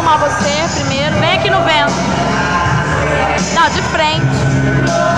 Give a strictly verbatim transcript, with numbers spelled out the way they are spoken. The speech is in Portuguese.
filmar você primeiro. Vem aqui no vento. Não, de frente.